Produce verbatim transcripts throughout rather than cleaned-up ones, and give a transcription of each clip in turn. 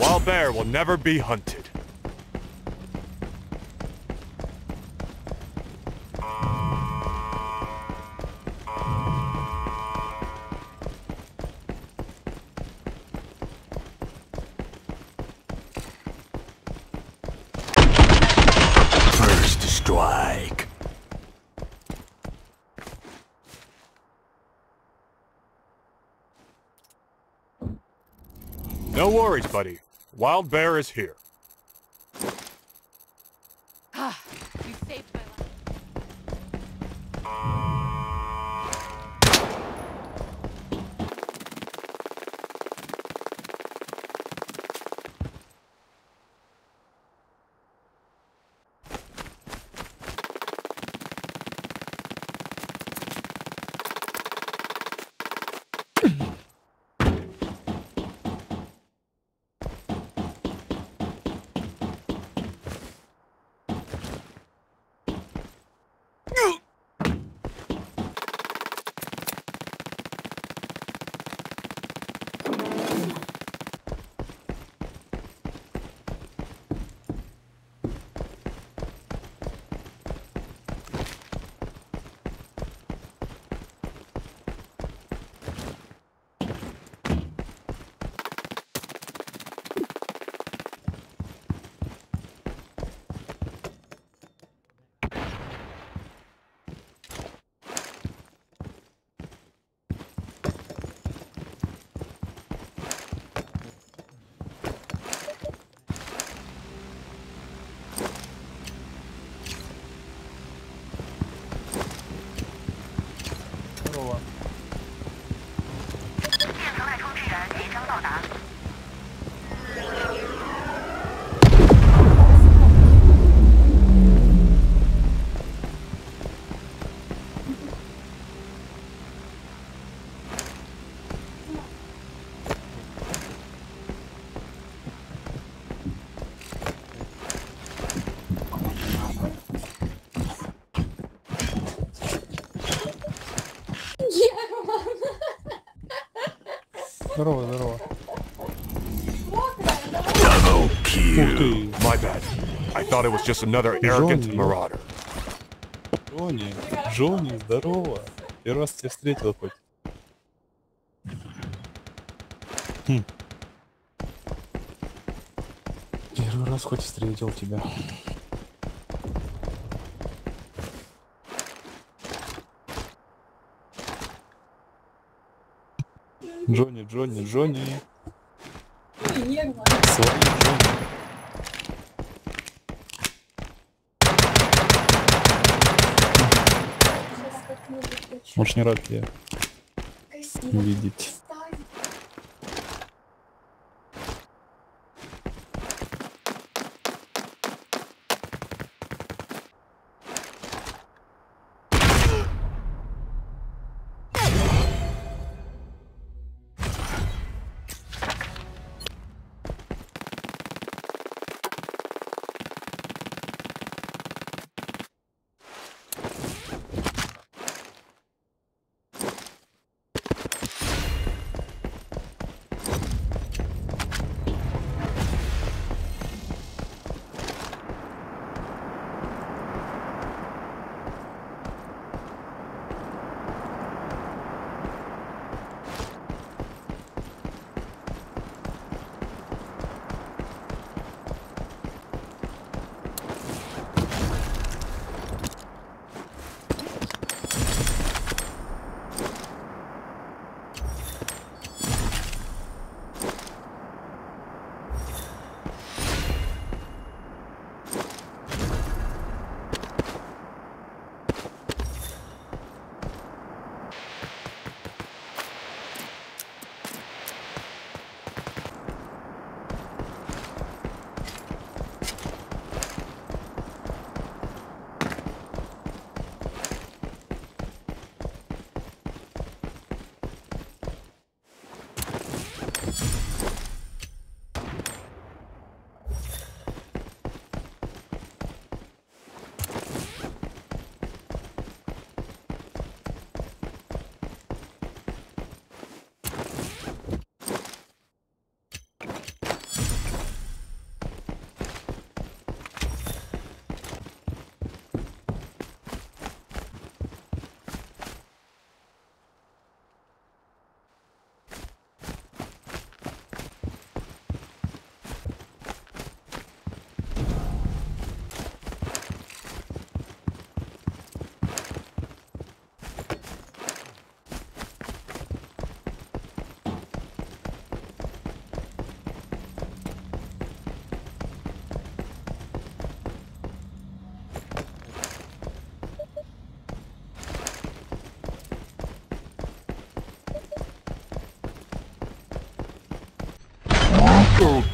Wild bear will never be hunted. First strike. No worries, buddy. Wild bear is here. Ah, you saved my life. Здорово. 电磁脉冲支援即将到达。 Здорово, здорово. Double Ух kill. ты, My bad. I thought it was just another arrogant Johnny. marauder. Джонни, Джонни, здорово. Первый раз тебя встретил хоть. Хм. Первый раз хоть встретил тебя. Джонни, Джонни, Джонни. Свои Джонни. Очень рад тебя видеть.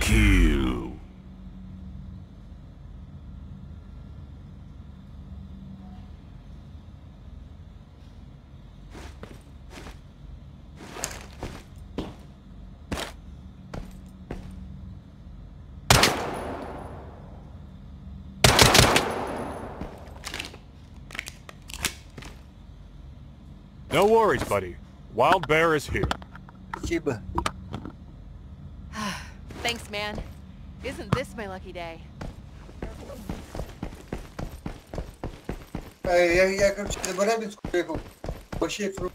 kill. No worries, buddy. Wild Bear is here. Спасибо. Thanks, man. Isn't this my lucky day? А, я, я, короче, на Барабинску приехал. Вообще фрукт.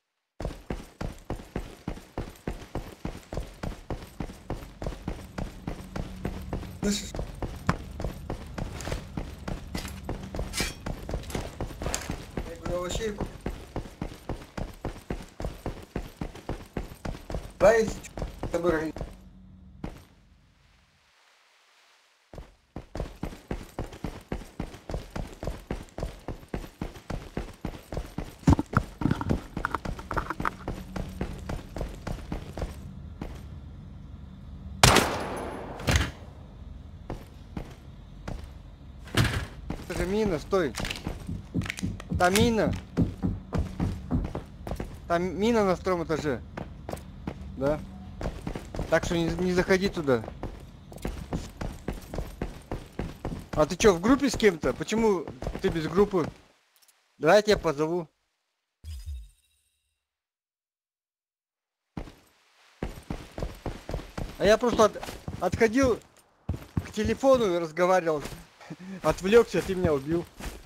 Слышишь? Я говорю, вообще Баете, который... Это же мина, стой. Там мина. Там мина на втором этаже. Да. Так что не, не заходи туда. А ты чё, в группе с кем-то? Почему ты без группы? Давай я тебя позову. А я просто от, отходил к телефону и разговаривал. Отвлекся, ты меня убил.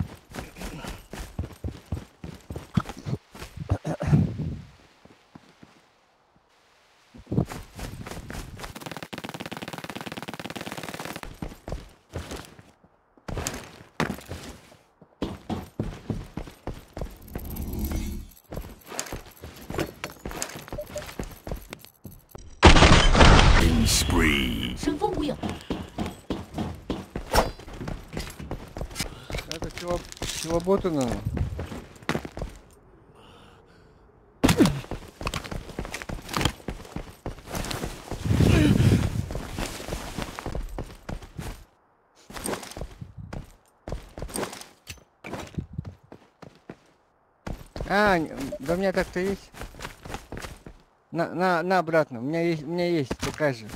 Spree. 生风无影。 Это чего, чего бота надо? А, да у меня так-то есть. На, на, на обратно. У меня есть, у меня есть такая же.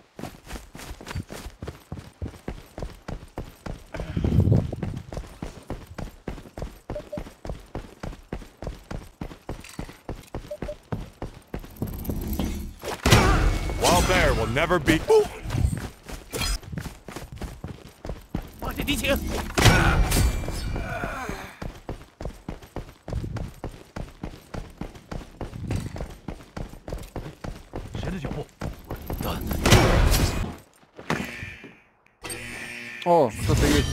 Wild Bear will never be... 马上敌情。 谁的脚步？稳当。 О, кто-то есть.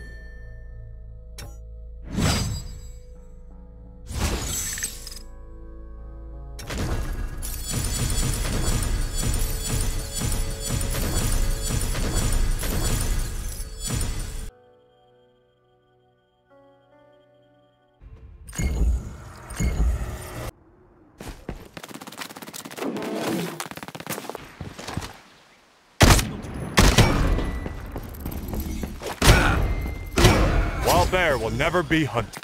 Wild Bear will never be hunted.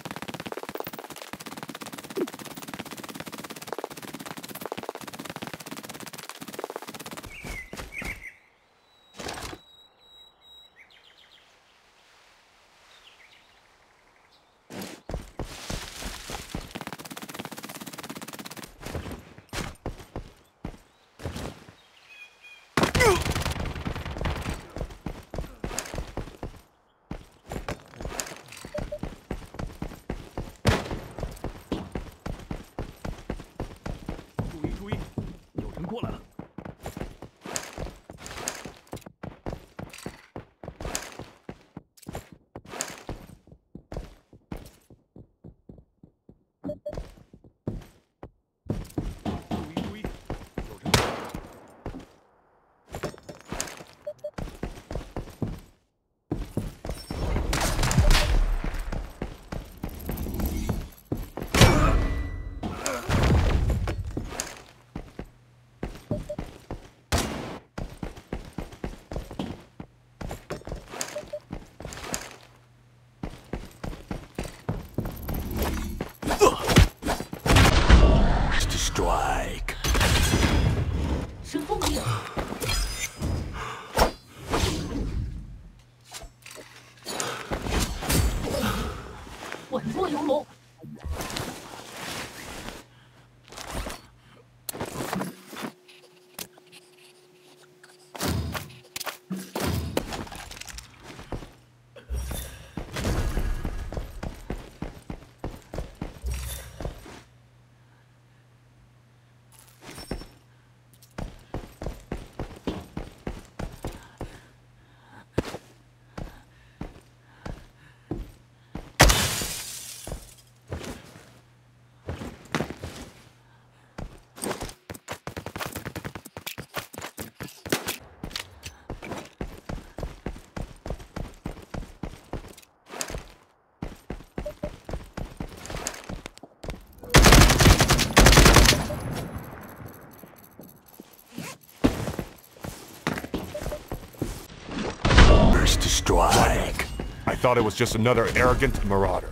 strike. I thought it was just another arrogant marauder.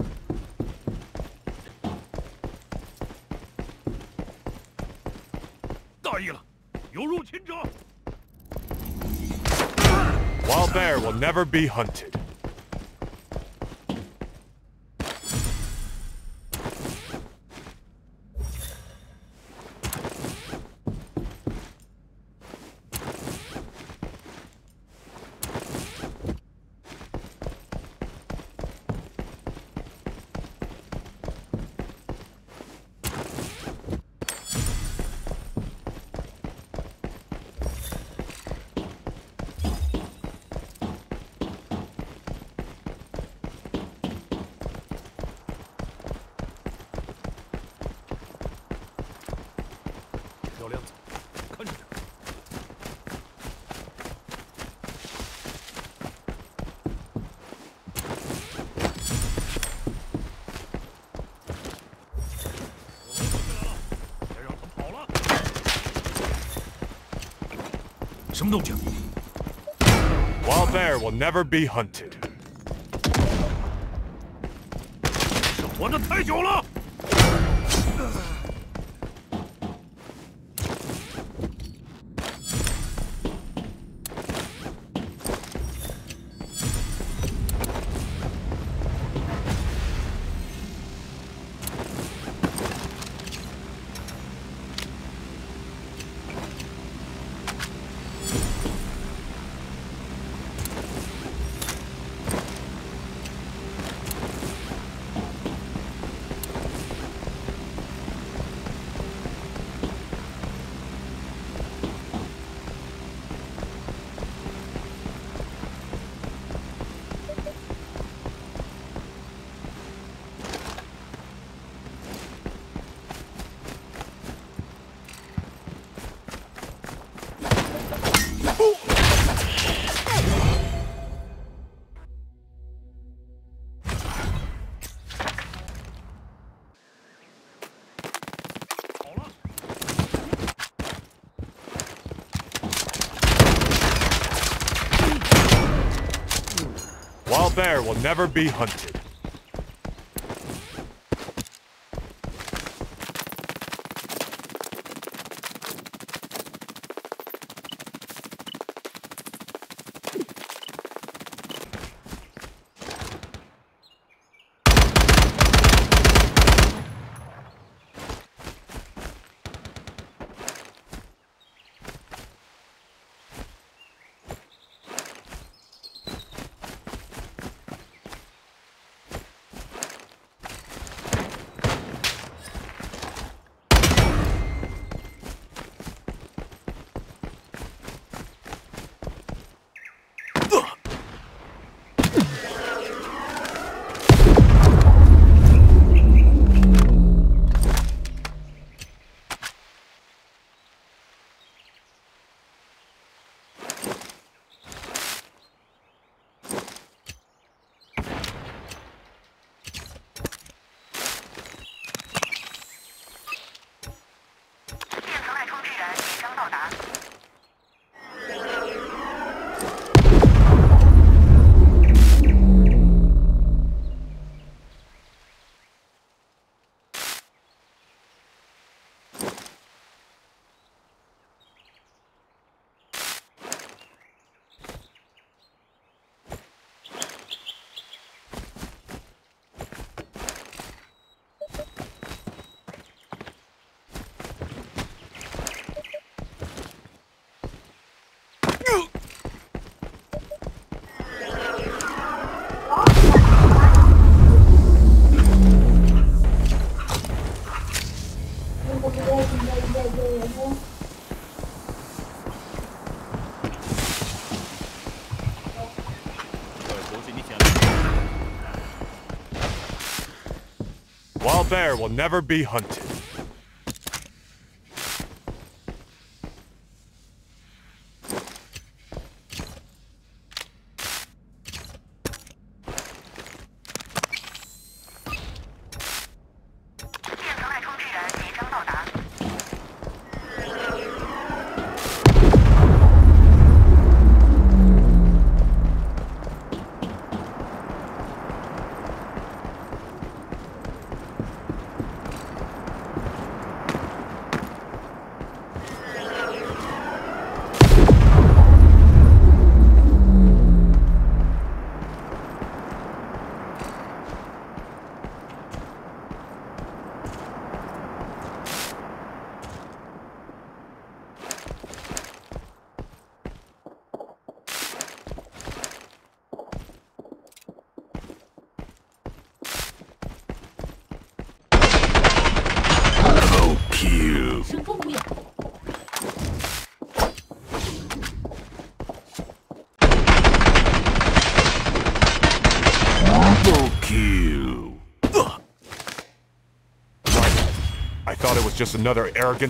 Wild bear will never be hunted. Wild bear will never be hunted. 活得太久了。 Wild bear will never be hunted. Wild bear will never be hunted. Double kill. I thought it was just another arrogant...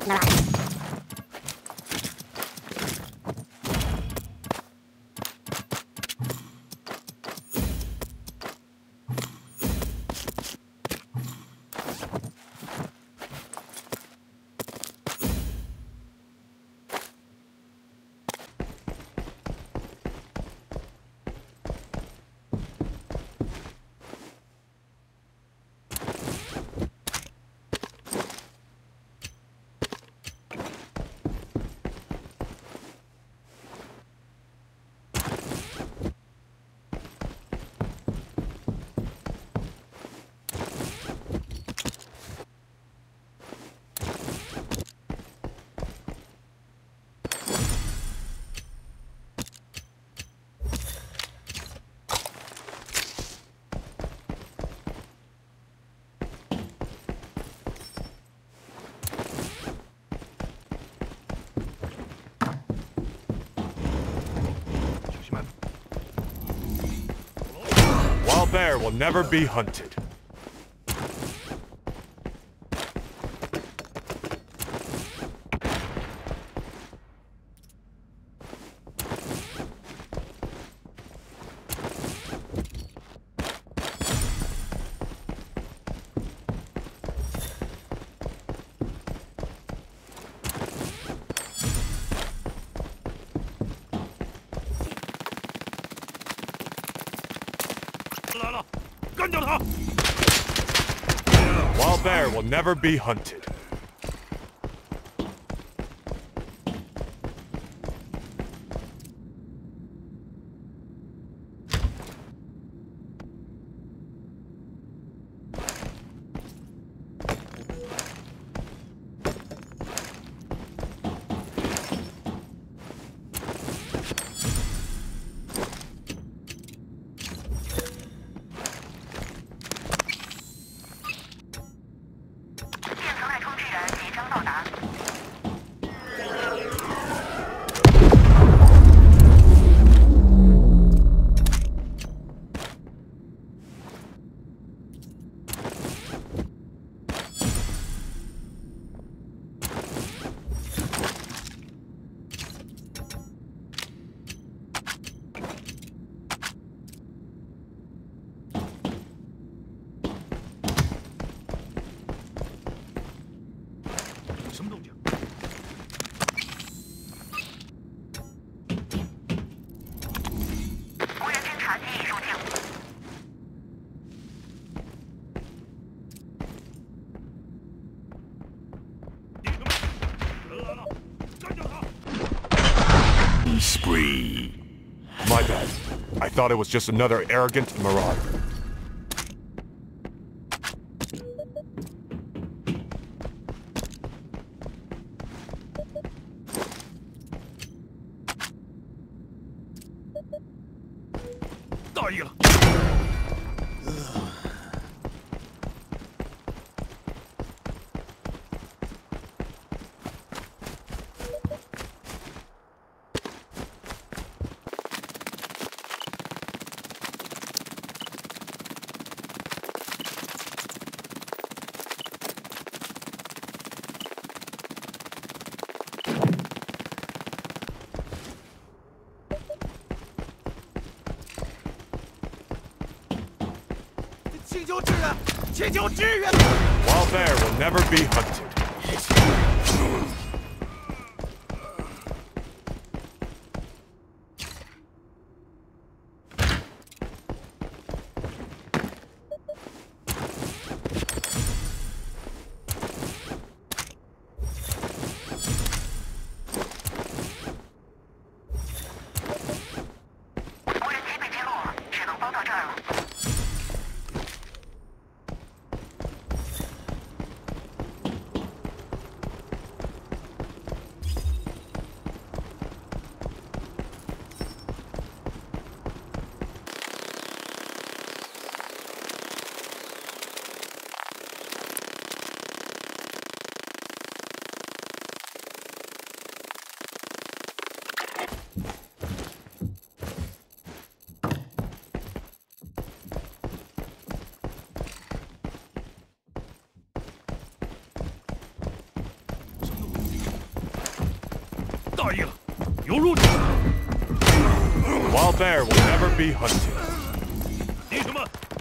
Wild bear will never be hunted. Wild bear will never be hunted. Spree. My bad. I thought it was just another arrogant marauder. Wild bear will never be hunted. 有入。 Wild bear will never be hunted. 你什么？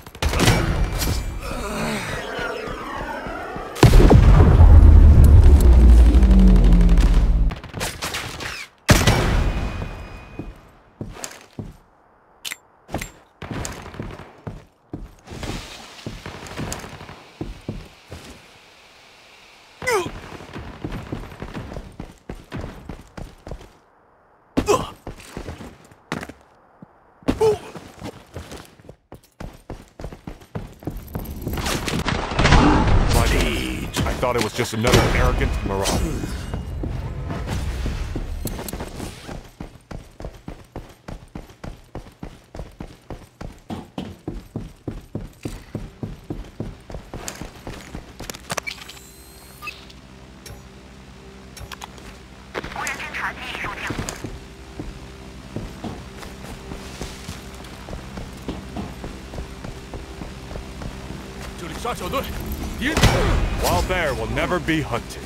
I thought it was just another arrogant marauder. Wild bear will never be hunted.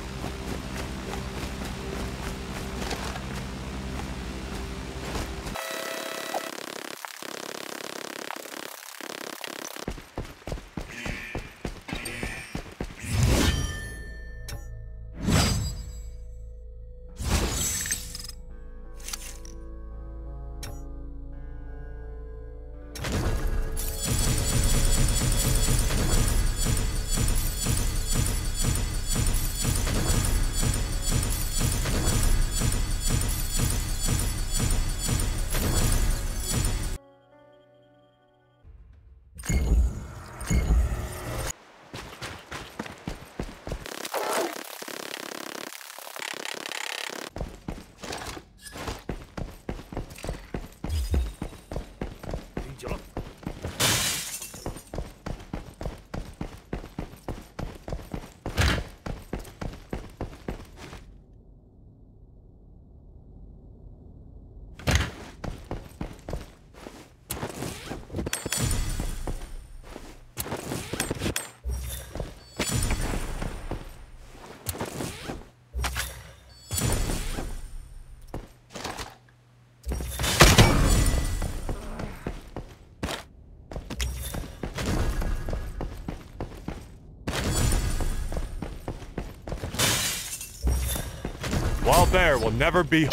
Wild bear will never be.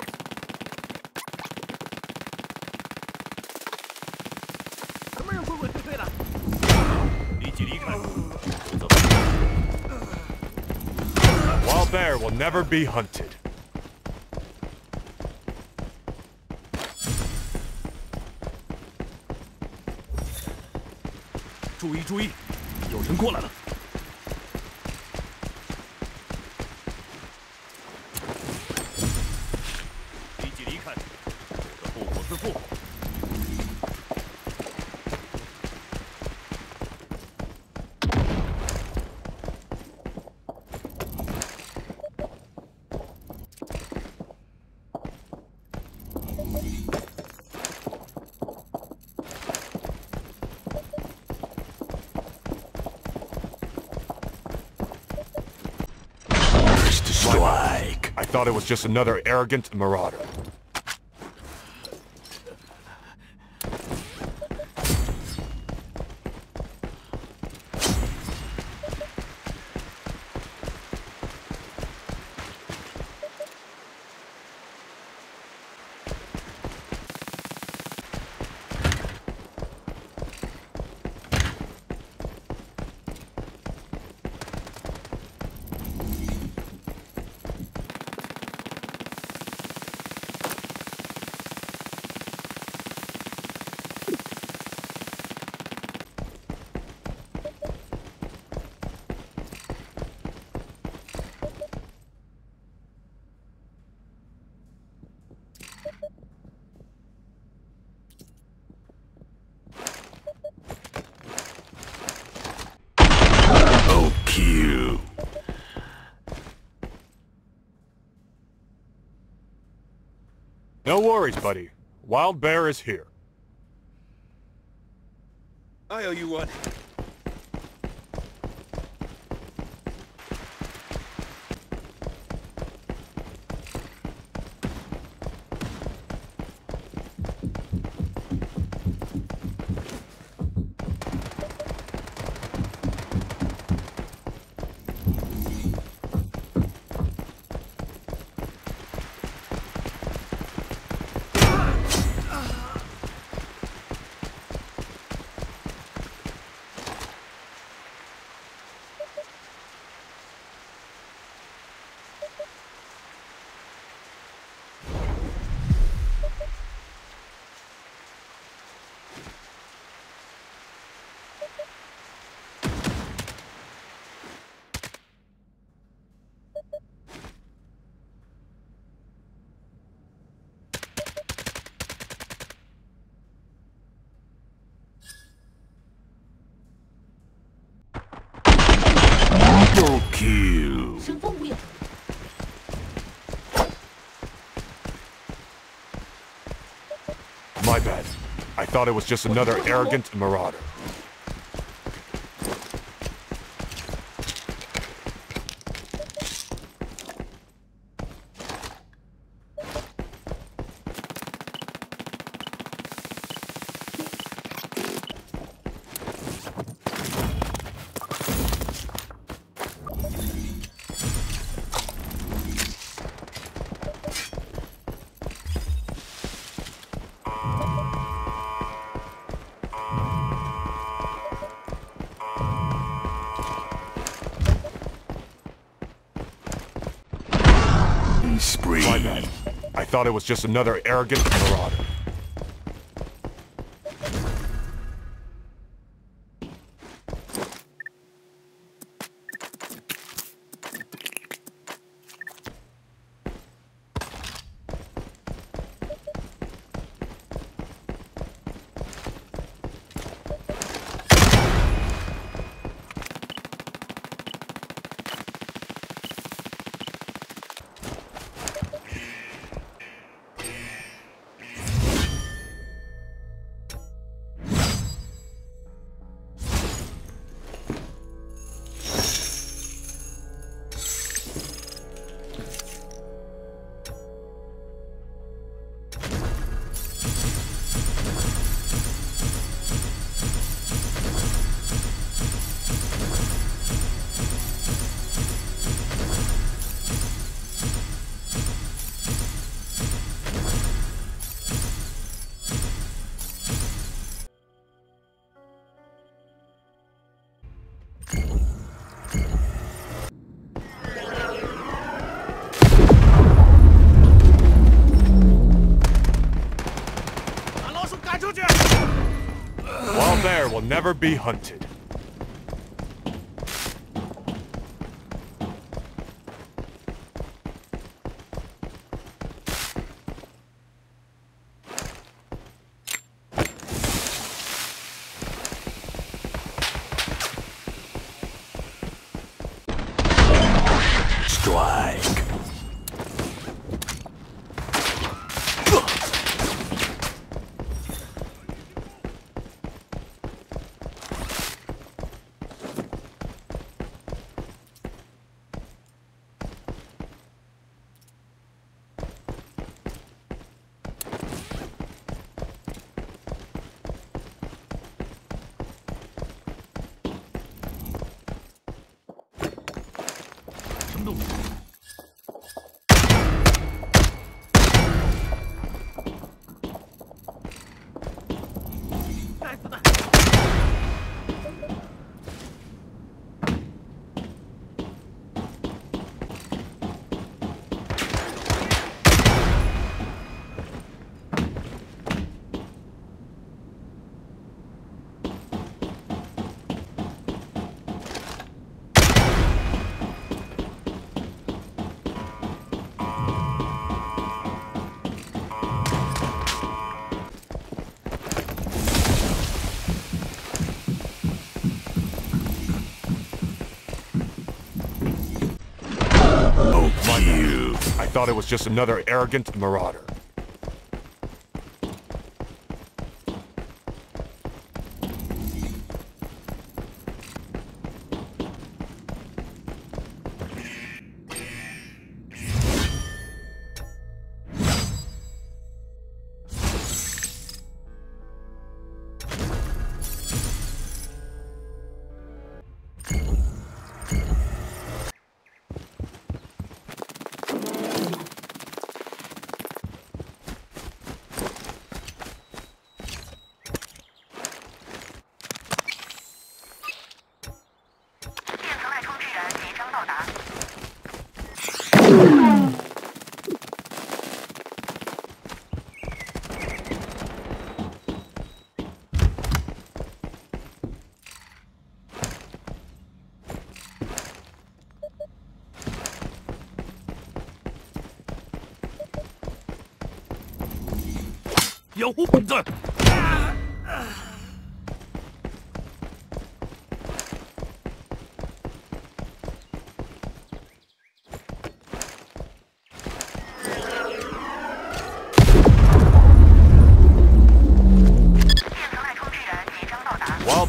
Wild bear will never be hunted. 注意注意，有人过来了。 Strike. I thought it was just another arrogant marauder. Q. No worries, buddy. Wild bear is here. I owe you one. kill. 生风无影。 My bad. I thought it was just another arrogant marauder. Spree. My bad. I thought it was just another arrogant marauder. Wild bear will never be hunted. Strike. You. I thought it was just another arrogant marauder. 有混子！ My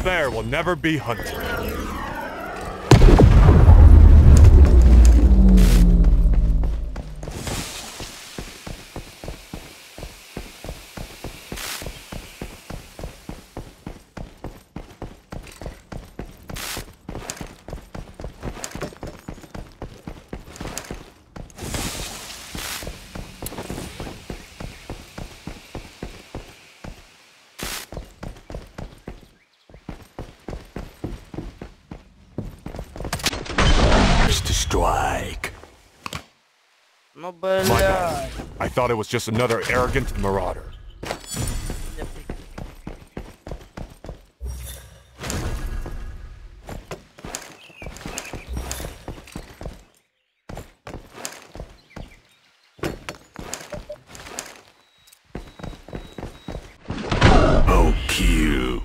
Wild bear will never be hunted. To strike. Ну, My блядь. bad. I thought it was just another arrogant marauder. Oh, cute.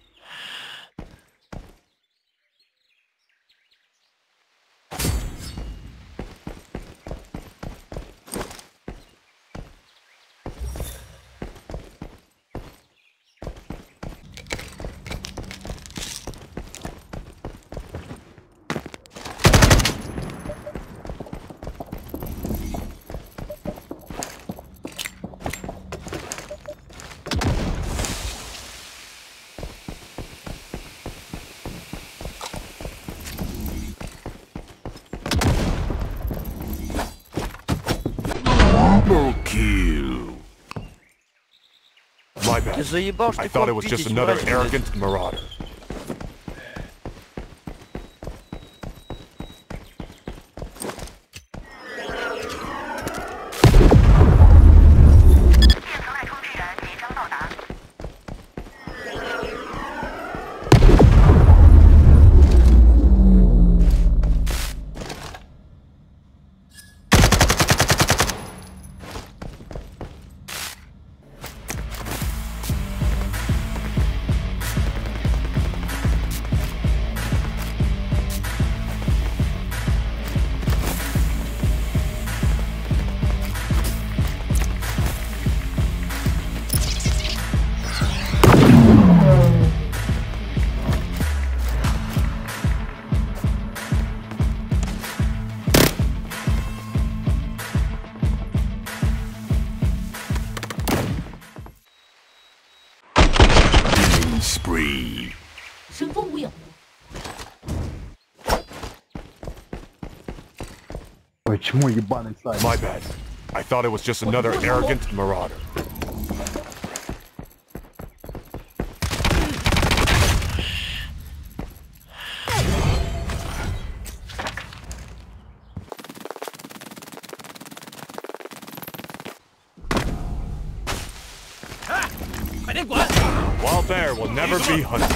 Double kill. My Ты bad. заебал, что I ты thought it комп was just видеть, another мразь, блядь. arrogant marauder. Killing spree. 神风无影。 Ой, чмо ебаный сайт. My bad. I thought it was just another arrogant marauder. Wild bear will never be hunted.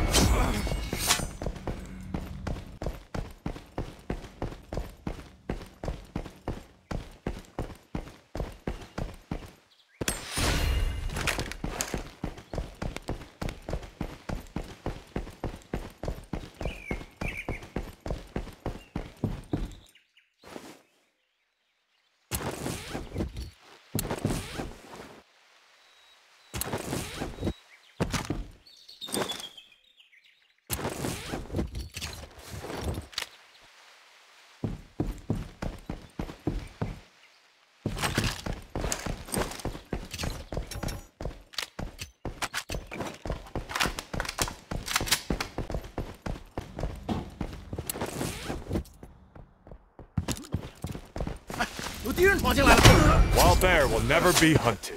Wild bear will never be hunted.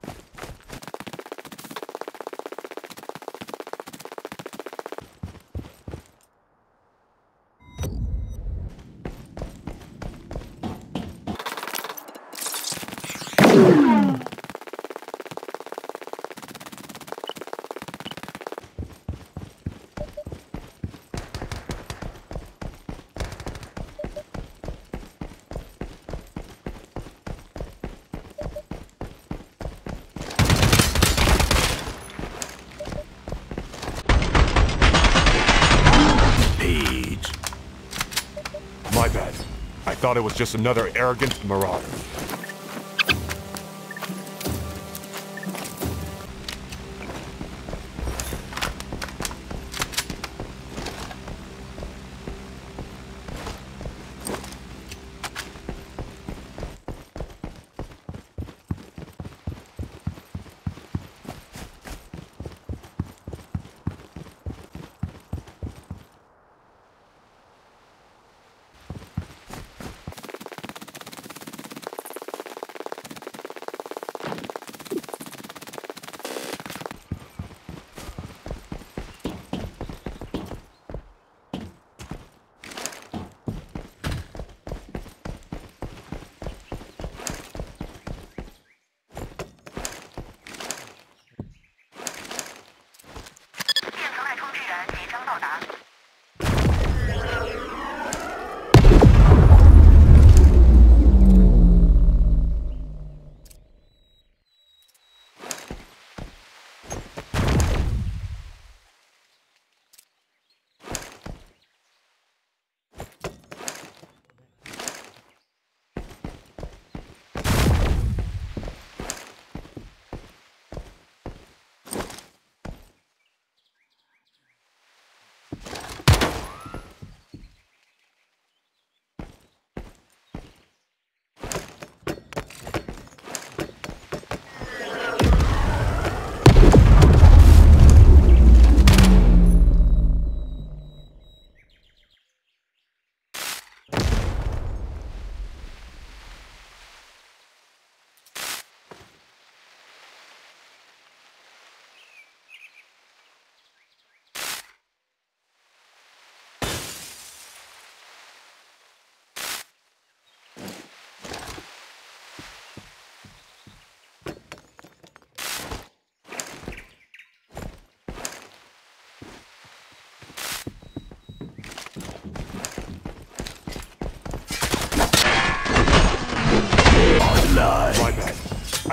Page. My bad. I thought it was just another arrogant marauder.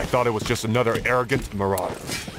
thought it was just another arrogant marauder.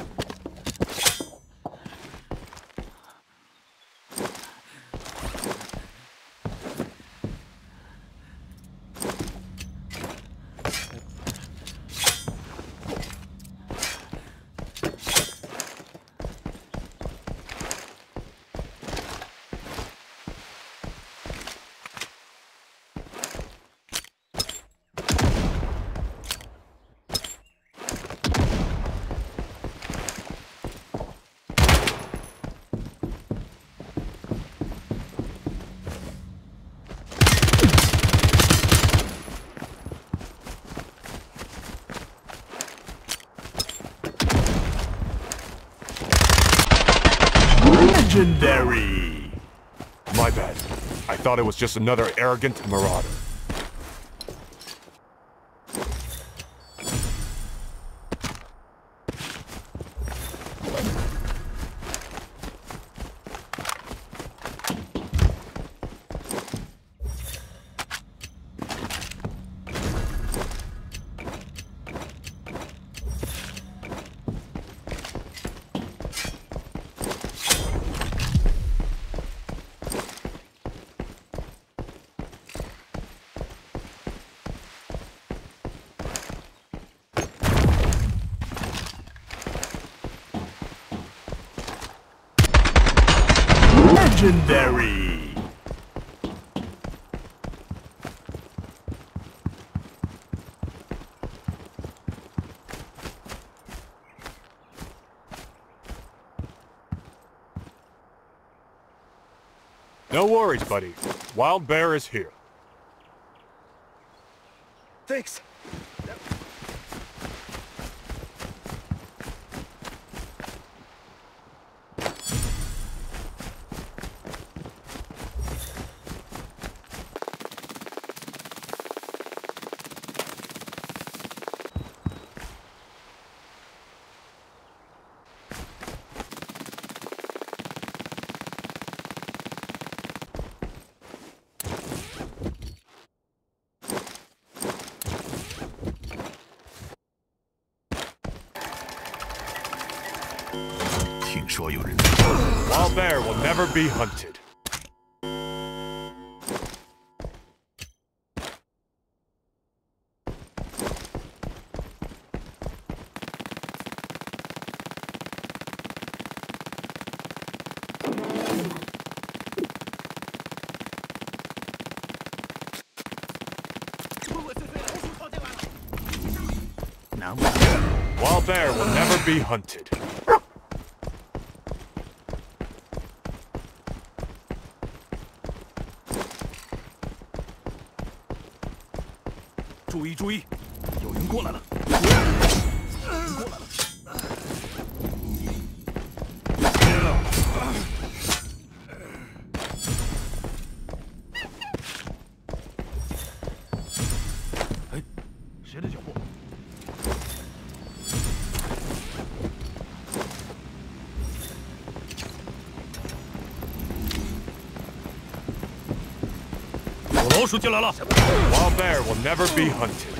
Legendary! My bad. I thought it was just another arrogant marauder. Legendary! No worries, buddy. Wild Bear is here. Thanks. Wild Bear will never be hunted. Wild Bear will never be hunted. 注意注意，有人过来了！有人过来了！哎，谁的脚步？有老鼠进来了！ Wild Bear will never be hunted.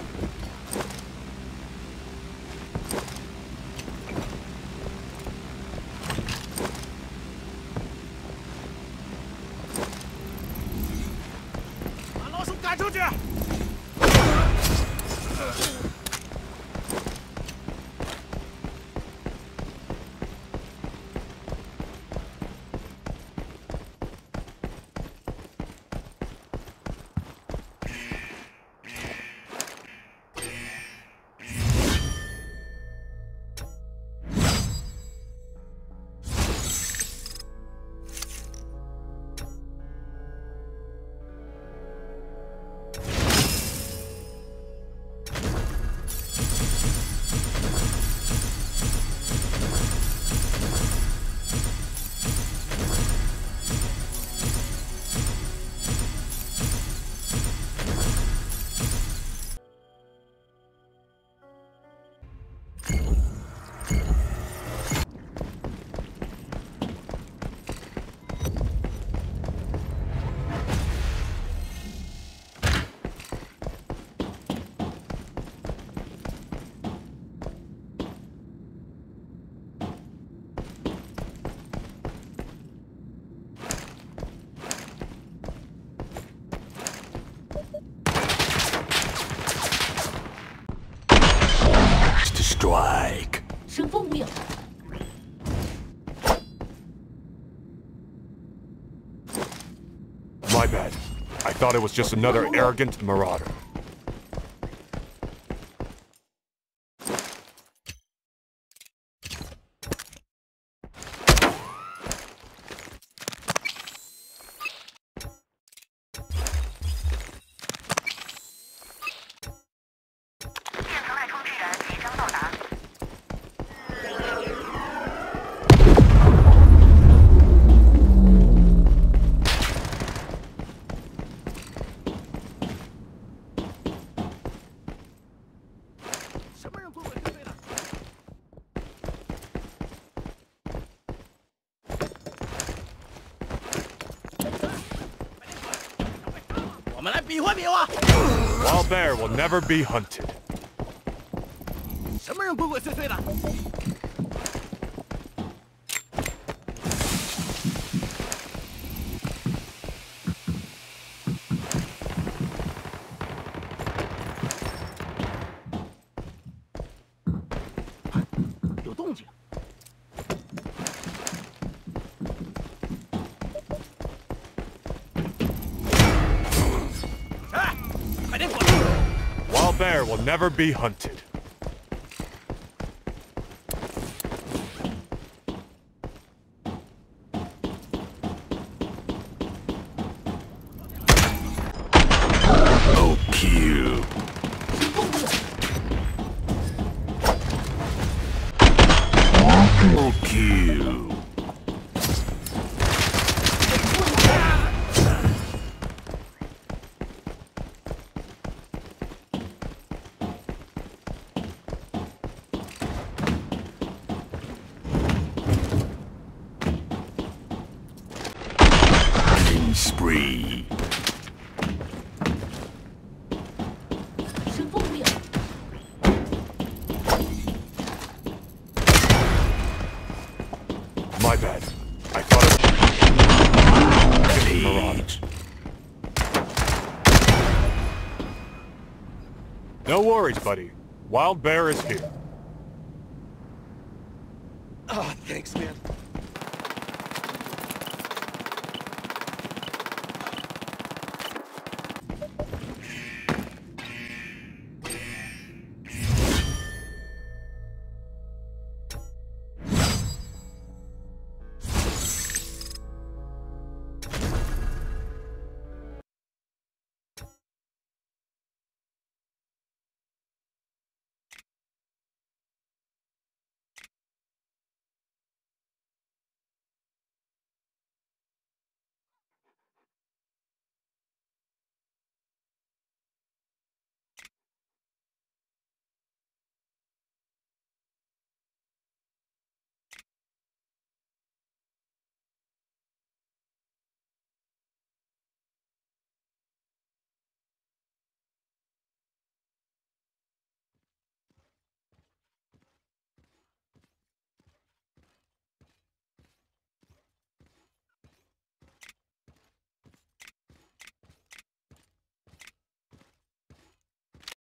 My bad. I thought it was just another arrogant marauder. Wild bear will never be hunted. 什么人鬼鬼祟祟的？有动静。哎，快点滚！ Wild bear will never be hunted. Oh, kill. Oh, kill. Killing spree. My bad. I thought it was marauders. No worries, buddy. Wild bear is here. Oh, thanks, man.